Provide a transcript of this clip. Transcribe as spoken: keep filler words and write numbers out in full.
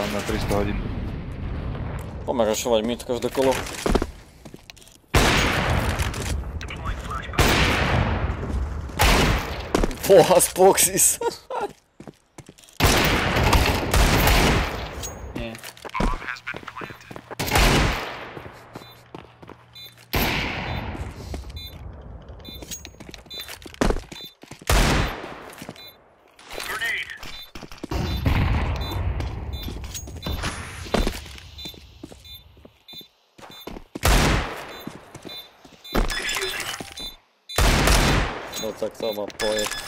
na tristo hodín. Poďme rašovať mid každé kolo. Boha, Spoxis. Nie. No tak to má pojet.